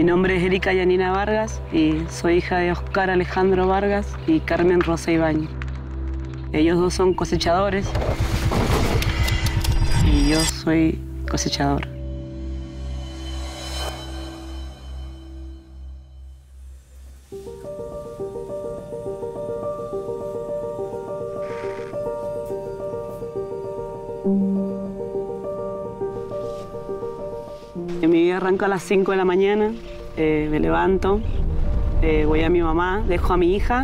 Mi nombre es Erika Yanina Vargas y soy hija de Oscar Alejandro Vargas y Carmen Rosa Ibáñez. Ellos dos son cosechadores y yo soy cosechador. Mi vida arranca a las 5 de la mañana, me levanto, voy a mi mamá, dejo a mi hija,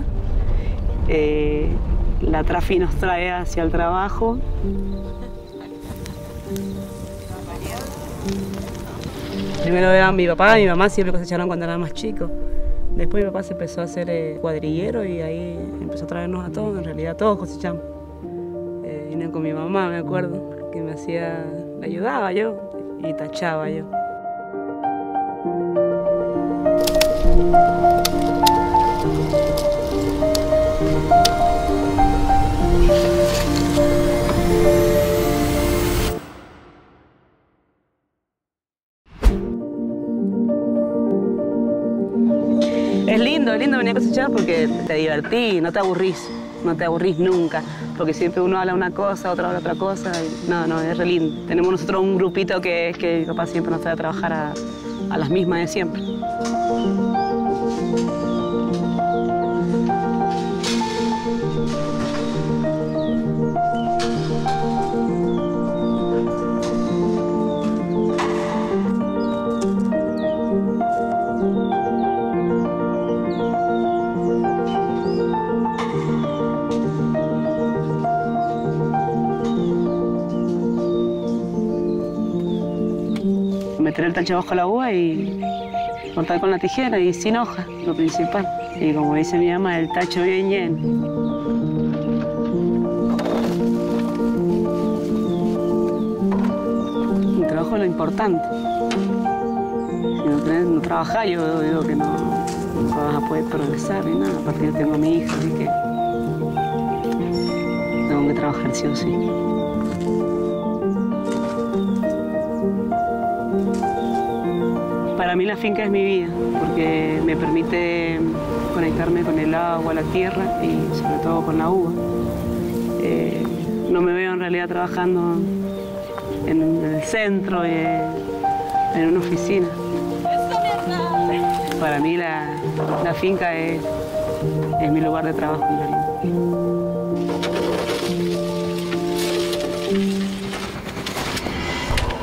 la Trafi nos trae hacia el trabajo. Primero era mi papá y mi mamá siempre cosecharon cuando eran más chicos. Después mi papá se empezó a hacer cuadrillero y ahí empezó a traernos a todos, en realidad todos cosechamos. Vine con mi mamá, me acuerdo, que le ayudaba yo y tachaba yo. Es lindo venir a cosechar porque te divertís, no te aburrís nunca, porque siempre uno habla una cosa, otro habla otra cosa, y no, es re lindo. Tenemos nosotros un grupito que es que mi papá siempre nos trae a trabajar a las mismas de siempre. Meter el tacho bajo la uva y cortar con la tijera y sin hoja, lo principal. Y como dice mi mamá, el tacho bien lleno. El trabajo es lo importante. Si no trabajas, yo digo que no vas a poder progresar ni nada. Aparte yo tengo a mi hija, así que tengo que trabajar sí o sí. Para mí la finca es mi vida, porque me permite conectarme con el agua, la tierra y sobre todo con la uva. No me veo en realidad trabajando en el centro, en una oficina. Para mí la finca es mi lugar de trabajo en realidad.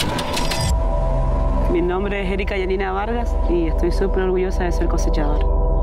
Mi nombre es Erika Yanina Vargas y estoy súper orgullosa de ser cosechadora.